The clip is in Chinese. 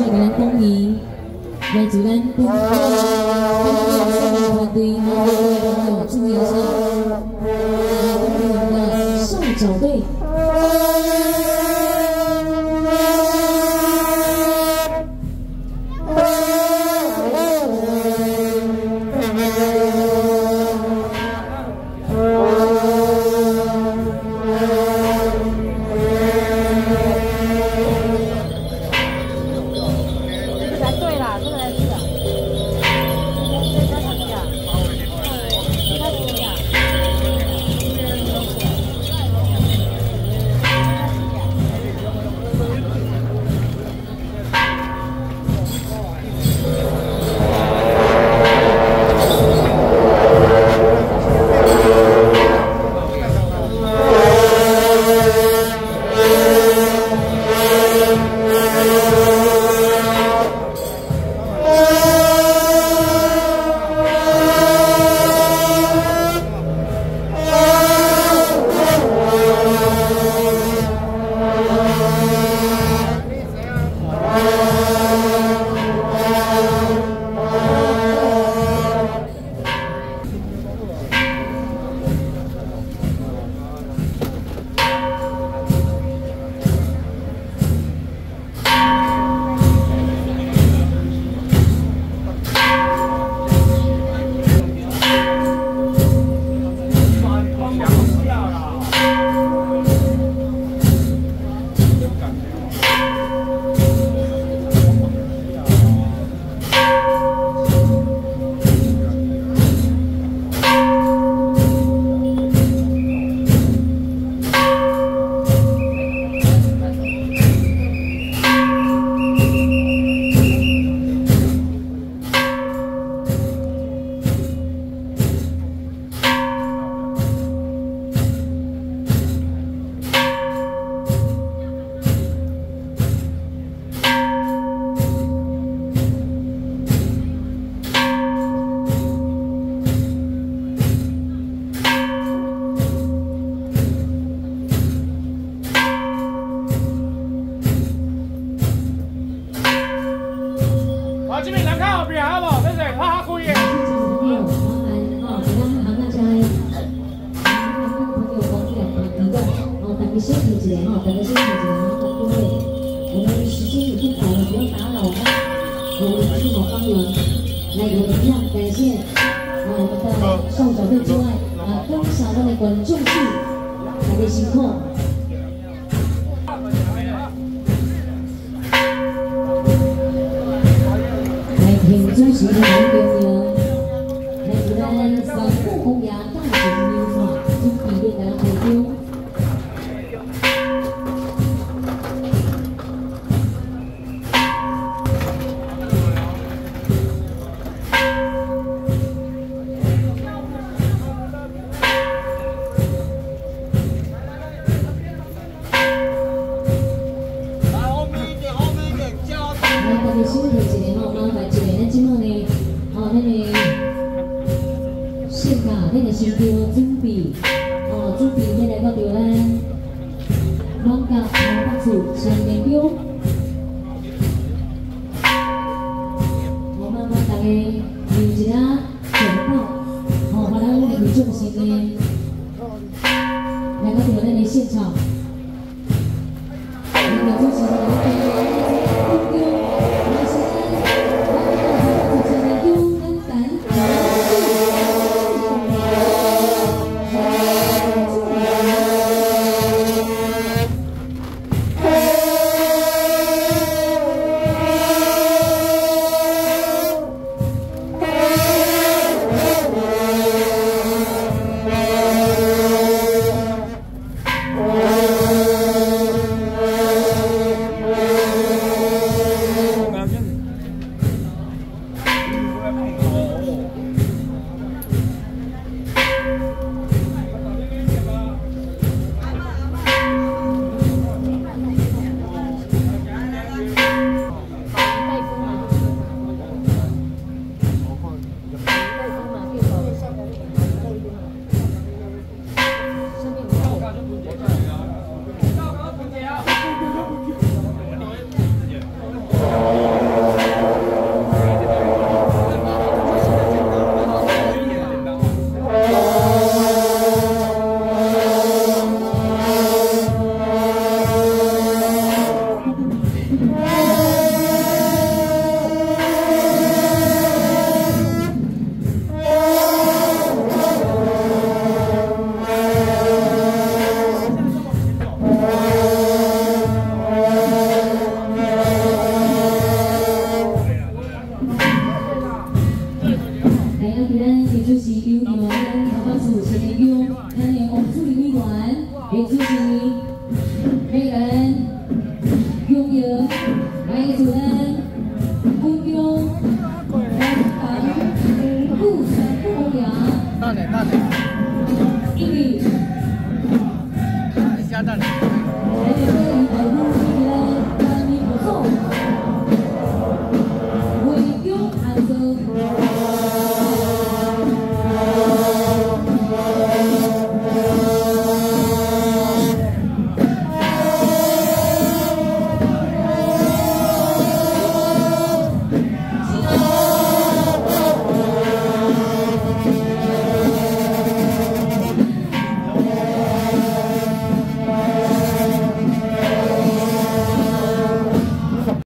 会给咱恭迎，来自咱本土团队，然后朋友祝愿一下，我们的少角队。 先停止哈，大家先停止哈，因为我们时间已经到了，不要打扰我们的好帮友。来，我们一样感谢我们的少角队之外，观赏的观众席，大家辛苦。来，听主持人朋友，来自咱三富公园大型优化，准备为大家开张。 先提一个吼，麻烦一个，咱今后呢，咱的现场，咱的新标准备，准备咱来到着咱朗甲南北处上面标，麻烦大家留一下电报，把咱的观众席呢来到着咱的现场，观众席的。 看。